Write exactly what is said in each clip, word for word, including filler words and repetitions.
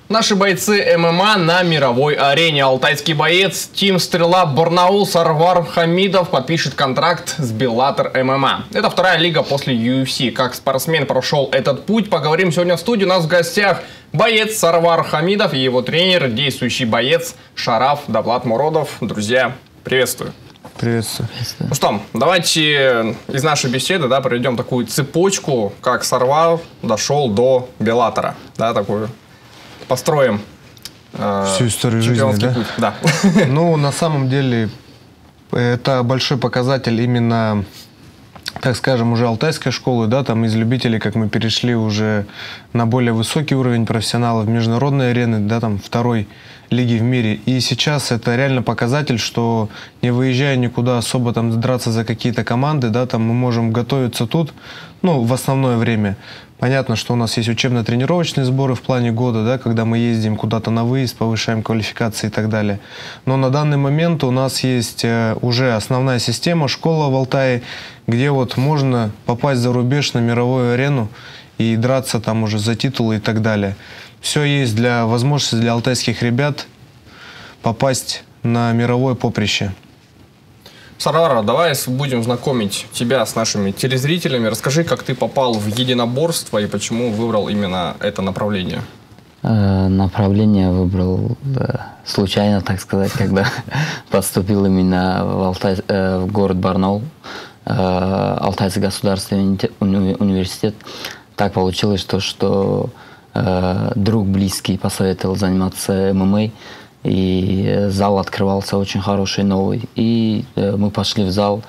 Наши бойцы ММА на мировой арене. Алтайский боец Тим Стрела Барнаул Сарвар Хамидов подпишет контракт с Беллатор ММА. Это вторая лига после ю эф си. Как спортсмен прошел этот путь, поговорим сегодня в студии. У нас в гостях боец Сарвар Хамидов и его тренер, действующий боец Шараф Давлат Муродов. Друзья, приветствую. Приветствую. Ну что, давайте из нашей беседы, да, проведем такую цепочку, как Сарвар дошел до Беллатора, да, такую. Построим э, всю историю жизни, да? Путь. Да. Ну, на самом деле, это большой показатель именно, так скажем, уже алтайской школы, да, там из любителей, как мы перешли уже на более высокий уровень профессионалов, международной арены, да, там второй лиги в мире. И сейчас это реально показатель, что не выезжая никуда особо там драться за какие-то команды, да, там мы можем готовиться тут, ну, в основное время. Понятно, что у нас есть учебно-тренировочные сборы в плане года, да, когда мы ездим куда-то на выезд, повышаем квалификации и так далее. Но на данный момент у нас есть уже основная система, школа в Алтае, где вот можно попасть за рубеж на мировую арену и драться там уже за титулы и так далее. Все есть для возможности для алтайских ребят попасть на мировое поприще. Сарвар, давай будем знакомить тебя с нашими телезрителями. Расскажи, как ты попал в единоборство и почему выбрал именно это направление. Э, направление выбрал да, случайно, так сказать, когда поступил именно в, Алтай, э, в город Барнаул, э, Алтайский государственный уни университет. Так получилось, что, что э, друг близкий посоветовал заниматься эм эм а. И зал открывался очень хороший, новый. И э, мы пошли в зал,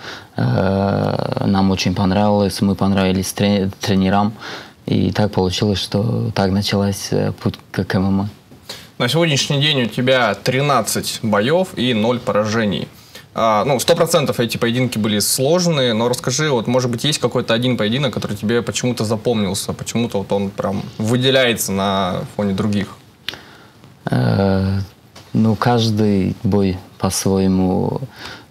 э, нам очень понравилось, мы понравились трени тренерам. И так получилось, что так началась э, путь к эм эм а. На сегодняшний день у тебя тринадцать боев и ноль поражений. А, ну, сто процентов эти поединки были сложные, но расскажи, вот, может быть, есть какой-то один поединок, который тебе почему-то запомнился, почему-то вот он прям выделяется на фоне других? Э Ну, каждый бой по-своему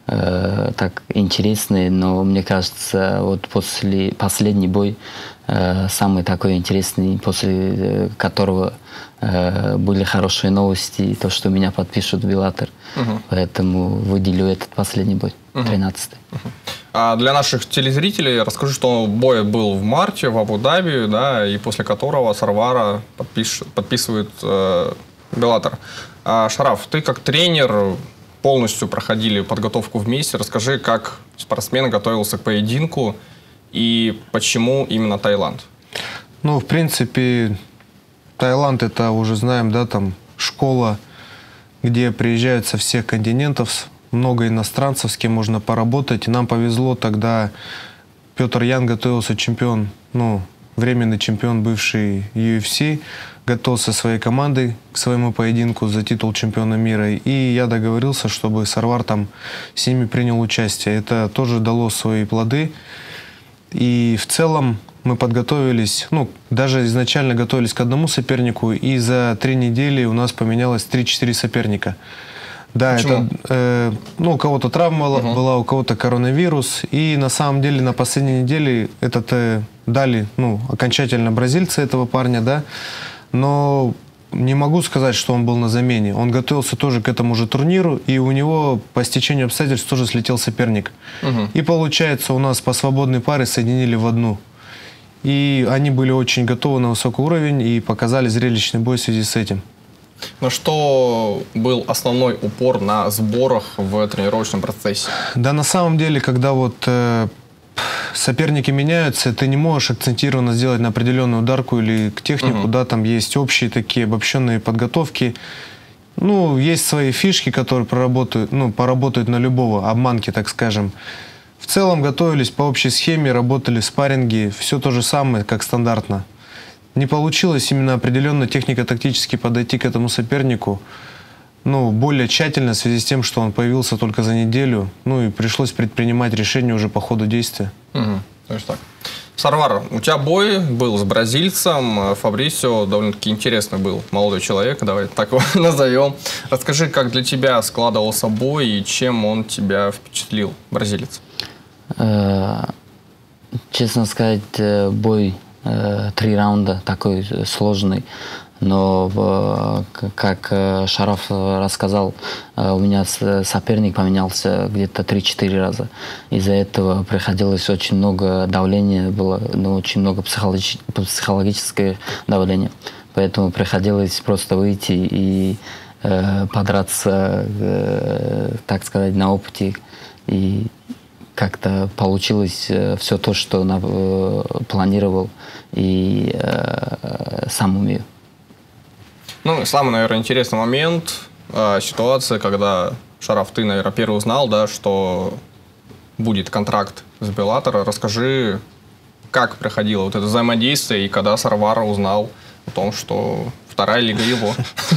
э, так интересный, но мне кажется, вот после последний бой э, самый такой интересный, после э, которого э, были хорошие новости, то, что меня подпишут в Беллатор. Uh-huh. Поэтому выделю этот последний бой, тринадцатый. Uh-huh. А для наших телезрителей расскажу, что бой был в марте в Абу-Даби, да, и после которого Сарвара подпиш... подписывает э, Беллатор. А, Шараф, ты как тренер полностью проходили подготовку вместе. Расскажи, как спортсмен готовился к поединку и почему именно Таиланд? Ну, в принципе, Таиланд, это уже знаем, да, там школа, где приезжают со всех континентов, много иностранцев, с кем можно поработать. Нам повезло тогда, Петр Ян готовился, чемпион, ну, временный чемпион, бывший ю эф си, готовился своей командой к своему поединку за титул чемпиона мира. И я договорился, чтобы Сарвар там с ними принял участие. Это тоже дало свои плоды. И в целом мы подготовились, ну, даже изначально готовились к одному сопернику, и за три недели у нас поменялось три-четыре соперника. Да, почему? Это, э, ну, у кого-то травма uh-huh. была, у кого-то коронавирус. И на самом деле на последней неделе этот э, дали, ну, окончательно бразильца этого парня, да. Но не могу сказать, что он был на замене. Он готовился тоже к этому же турниру, и у него по стечению обстоятельств тоже слетел соперник. Uh-huh. И получается, у нас по свободной паре соединили в одну. И они были очень готовы на высокий уровень и показали зрелищный бой в связи с этим. Но что был основной упор на сборах в тренировочном процессе? Да, на самом деле, когда вот э, соперники меняются, ты не можешь акцентированно сделать на определенную ударку или к технику, uh-huh. да, там есть общие такие обобщенные подготовки. Ну, есть свои фишки, которые проработают, ну, поработают на любого, обманки, так скажем. В целом готовились по общей схеме, работали в спарринге, все то же самое, как стандартно. Не получилось именно определенно технико-тактически подойти к этому сопернику, ну, более тщательно в связи с тем, что он появился только за неделю, ну, и пришлось предпринимать решение уже по ходу действия. Угу. То есть так. Сарвар, у тебя бой был с бразильцем, Фабрисио довольно-таки интересный был молодой человек, давай так его назовем. Расскажи, как для тебя складывался бой и чем он тебя впечатлил, бразилец? Честно сказать, бой три раунда такой сложный. Но, как Шараф рассказал, у меня соперник поменялся где-то три-четыре раза. Из-за этого приходилось очень много давления, было ну, очень много психологи психологическое давление. Поэтому приходилось просто выйти и э, подраться, э, так сказать, на опыте. И как-то получилось э, все то, что на, э, планировал и э, сам умею. Ну, самый, наверное, интересный момент, э, ситуация, когда, Шараф, ты, наверное, первый узнал, да, что будет контракт с Беллатор. Расскажи, как проходило вот это взаимодействие и когда Сарвар узнал о том, что вторая лига его.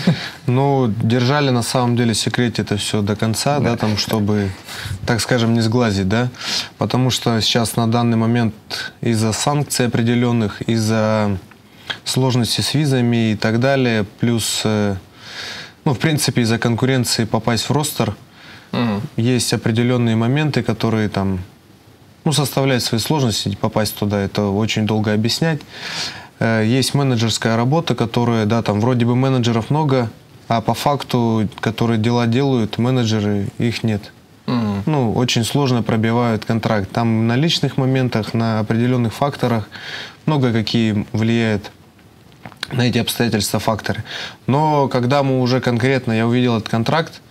Ну, держали на самом деле в секрете это все до конца, да, там, чтобы, так скажем, не сглазить, да, потому что сейчас на данный момент из-за санкций определенных, из-за сложности с визами и так далее, плюс, ну, в принципе, из-за конкуренции попасть в ростер, угу. Есть определенные моменты, которые там, ну, составляют свои сложности, попасть туда, это очень долго объяснять. Есть менеджерская работа, которая, да, там вроде бы менеджеров много, а по факту, которые дела делают, менеджеры, их нет. Mm-hmm. Ну, очень сложно пробивают контракт. Там на личных моментах, на определенных факторах много какие влияют на эти обстоятельства факторы. Но когда мы уже конкретно, я увидел этот контракт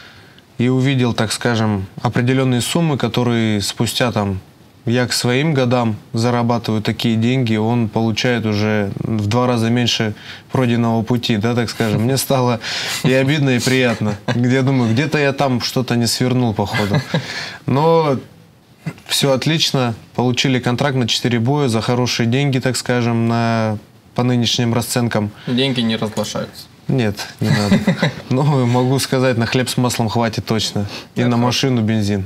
и увидел, так скажем, определенные суммы, которые спустя там я к своим годам зарабатываю такие деньги, он получает уже в два раза меньше пройденного пути, да, так скажем. Мне стало и обидно, и приятно. Где я думаю, где-то я там что-то не свернул, походу. Но все отлично. Получили контракт на четыре боя за хорошие деньги, так скажем, на, по нынешним расценкам. Деньги не разглашаются. Нет, не надо. Ну, могу сказать, на хлеб с маслом хватит точно. И на машину бензин.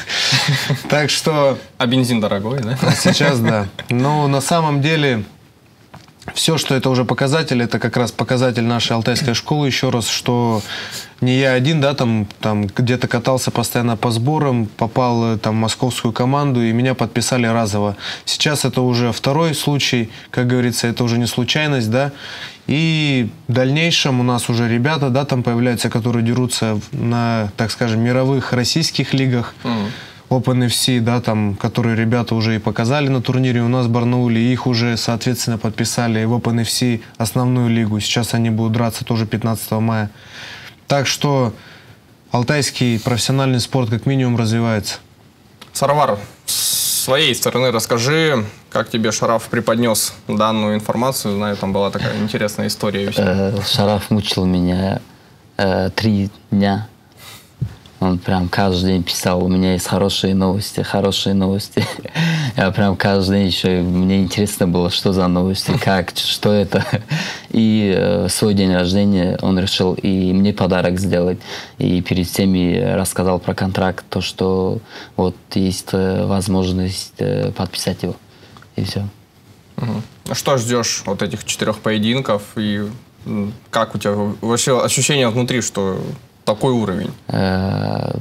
Так что... А бензин дорогой, да? Сейчас да. Но на самом деле все, что это уже показатель, это как раз показатель нашей алтайской школы. Еще раз, что не я один, да, там, там где-то катался постоянно по сборам, попал там в московскую команду, и меня подписали разово. Сейчас это уже второй случай, как говорится, это уже не случайность, да. И в дальнейшем у нас уже ребята, да, там появляются, которые дерутся на, так скажем, мировых российских лигах. Mm. Open эф си, да, там, которые ребята уже и показали на турнире у нас в Барнауле, их уже, соответственно, подписали в Open эф си основную лигу. Сейчас они будут драться тоже пятнадцатого мая. Так что алтайский профессиональный спорт как минимум развивается. Сарвар, с своей стороны расскажи, как тебе Шараф преподнес данную информацию. Знаю, там была такая интересная история. Шараф мучил меня э, три дня. Он прям каждый день писал, у меня есть хорошие новости, хорошие новости. Я прям каждый день еще, мне интересно было, что за новости, как, что это. И э, свой день рождения он решил и мне подарок сделать. И перед всеми рассказал про контракт, то, что вот есть э, возможность э, подписать его. И все. Угу. Что ждешь от этих четырех поединков? И как у тебя вообще ощущение внутри, что... Такой уровень? Это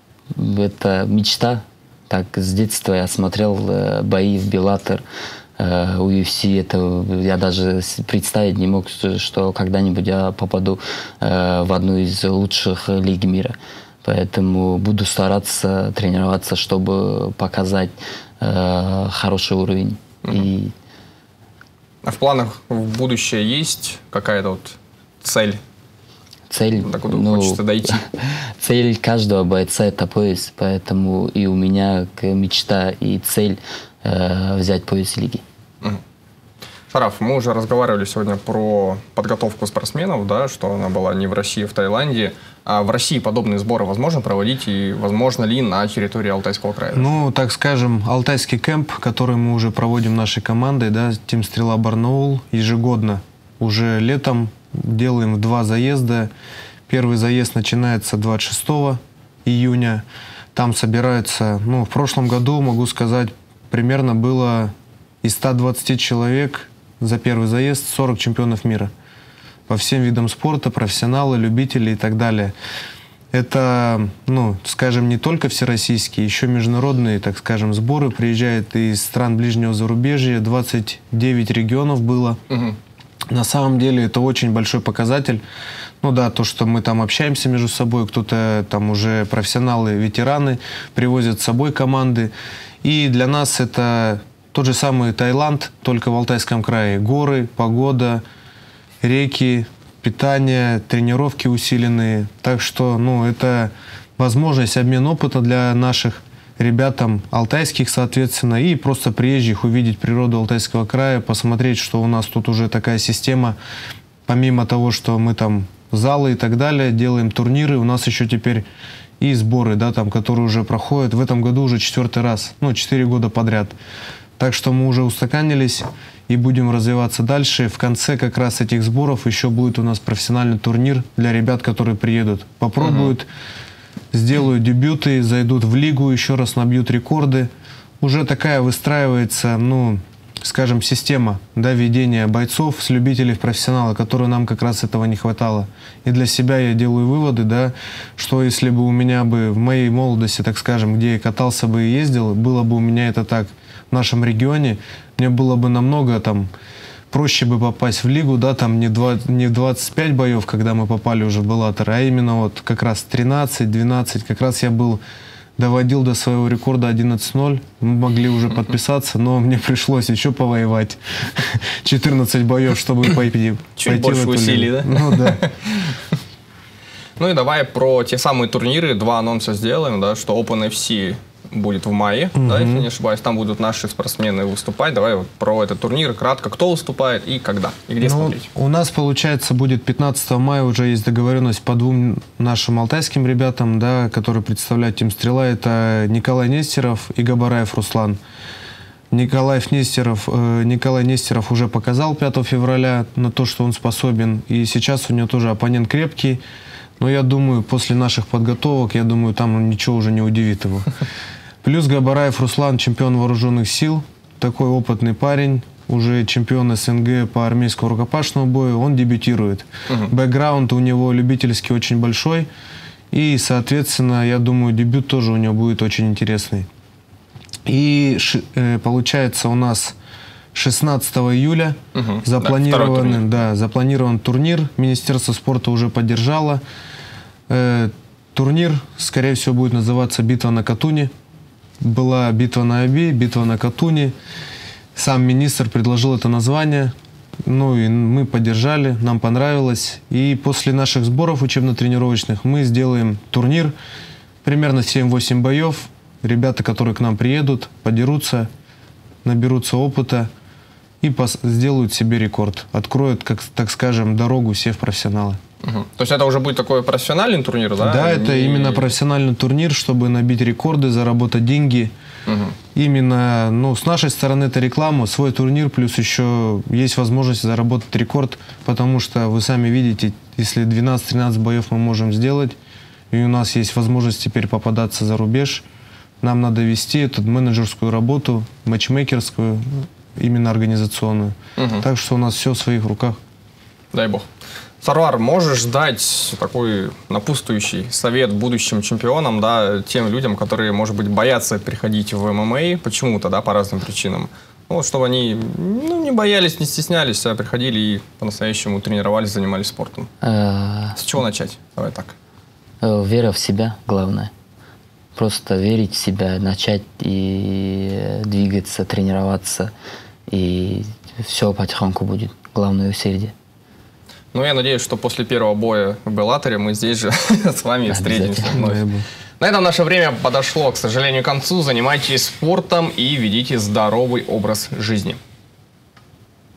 мечта. Так, с детства я смотрел бои в Беллатор, у ю эф си. Это я даже представить не мог, что когда-нибудь я попаду в одну из лучших лиг мира. Поэтому буду стараться тренироваться, чтобы показать хороший уровень. Mm-hmm. И... А в планах в будущее есть какая-то вот цель? Цель, ну, хочется дойти. Цель каждого бойца — это пояс, поэтому и у меня мечта и цель э, взять пояс лиги. Угу. Шараф, мы уже разговаривали сегодня про подготовку спортсменов, да, что она была не в России, а в Таиланде. А в России подобные сборы возможно проводить и возможно ли на территории Алтайского края? Ну, так скажем, алтайский кемп, который мы уже проводим нашей командой, да, Тим Стрела Барнаул, ежегодно, уже летом. Делаем два заезда. Первый заезд начинается двадцать шестого июня. Там собираются, ну, в прошлом году, могу сказать, примерно было из ста двадцати человек за первый заезд сорок чемпионов мира. По всем видам спорта, профессионалы, любители и так далее. Это, ну, скажем, не только всероссийские, еще международные, так скажем, сборы. Приезжают из стран ближнего зарубежья. двадцать девять регионов было. Угу. На самом деле это очень большой показатель. Ну да, то, что мы там общаемся между собой, кто-то там уже профессионалы, ветераны, привозят с собой команды. И для нас это тот же самый Таиланд, только в Алтайском крае. Горы, погода, реки, питание, тренировки усиленные. Так что, ну, это возможность обмен опыта для наших ребят там алтайских, соответственно, и просто приезжих увидеть природу Алтайского края, посмотреть, что у нас тут уже такая система. Помимо того, что мы там залы и так далее, делаем турниры, у нас еще теперь и сборы, да, там, которые уже проходят. В этом году уже четвертый раз, ну, четыре года подряд. Так что мы уже устаканились и будем развиваться дальше. В конце как раз этих сборов еще будет у нас профессиональный турнир для ребят, которые приедут, попробуют, uh-huh. сделают дебюты, зайдут в лигу, еще раз набьют рекорды. Уже такая выстраивается, ну, скажем, система, да, ведения бойцов с любителей в профессионала, которой нам как раз этого не хватало. И для себя я делаю выводы, да, что если бы у меня бы в моей молодости, так скажем, где я катался бы и ездил, было бы у меня это так в нашем регионе, мне было бы намного там проще бы попасть в лигу, да, там не, двадцать, не двадцать пять боев, когда мы попали уже в Беллатор, а именно вот как раз тринадцать-двенадцать, как раз я был, доводил до своего рекорда одиннадцать ноль, мы могли уже подписаться, но мне пришлось еще повоевать четырнадцать боев, чтобы пойти, Чуть пойти больше в эту усилий, лигу. да? Ну да. Ну и давай про те самые турниры, два анонса сделаем, да, что Open эф си будет в мае, Мгм. да, если не ошибаюсь, там будут наши спортсмены выступать. Давай вот про этот турнир кратко, кто выступает и когда, и где Ну, смотреть. у нас, получается, будет пятнадцатого мая, уже есть договоренность по двум нашим алтайским ребятам, да, которые представляют Тим Стрела. Это Николай Нестеров и Габараев Руслан. Николай Нестеров, э, Николай Нестеров уже показал пятого февраля на то, что он способен. И сейчас у него тоже оппонент крепкий. Но я думаю, после наших подготовок, я думаю, там ничего уже не удивит его. Плюс Габараев Руслан, чемпион вооруженных сил, такой опытный парень, уже чемпион эс эн гэ по армейскому рукопашному бою, он дебютирует. Uh-huh. Бэкграунд у него любительский очень большой, и, соответственно, я думаю, дебют тоже у него будет очень интересный. И э, получается у нас шестнадцатого июля uh-huh. запланирован, да, да, запланирован турнир, Министерство спорта уже поддержало. Э, турнир, скорее всего, будет называться «Битва на Катуни». Была битва на Оби, битва на Катуни. Сам министр предложил это название. Ну и мы поддержали, нам понравилось. И после наших сборов учебно-тренировочных мы сделаем турнир. Примерно семь-восемь боев. Ребята, которые к нам приедут, подерутся, наберутся опыта и сделают себе рекорд. Откроют, как, так скажем, дорогу все в профессионалы. Угу. То есть это уже будет такой профессиональный турнир, да? Да, это Не... именно профессиональный турнир, чтобы набить рекорды, заработать деньги. Угу. Именно, ну, с нашей стороны это реклама, свой турнир, плюс еще есть возможность заработать рекорд, потому что вы сами видите, если двенадцать-тринадцать боев мы можем сделать, и у нас есть возможность теперь попадаться за рубеж, нам надо вести эту менеджерскую работу, матчмейкерскую, именно организационную. Угу. Так что у нас все в своих руках. Дай бог. Сарвар, можешь дать такой напутствующий совет будущим чемпионам, да, тем людям, которые, может быть, боятся приходить в эм эм а почему-то, да, по разным причинам, ну, чтобы они, ну, не боялись, не стеснялись, а приходили и по-настоящему тренировались, занимались спортом? С чего начать? Давай так. Вера в себя, главное. Просто верить в себя, начать и двигаться, тренироваться, и все потихоньку будет. Главное усердие. Ну, я надеюсь, что после первого боя в Беллаторе мы здесь же с вами встретимся вновь. На этом наше время подошло, к сожалению, к концу. Занимайтесь спортом и ведите здоровый образ жизни.